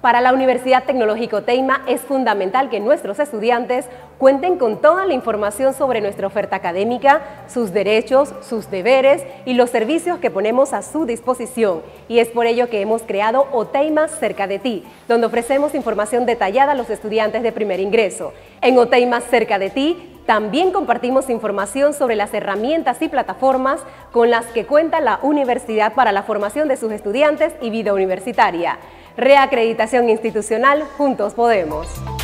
Para la Universidad Tecnológica Oteima es fundamental que nuestros estudiantes cuenten con toda la información sobre nuestra oferta académica, sus derechos, sus deberes y los servicios que ponemos a su disposición. Y es por ello que hemos creado Oteima Cerca de Ti, donde ofrecemos información detallada a los estudiantes de primer ingreso. En Oteima Cerca de Ti también compartimos información sobre las herramientas y plataformas con las que cuenta la universidad para la formación de sus estudiantes y vida universitaria. Reacreditación institucional, juntos podemos.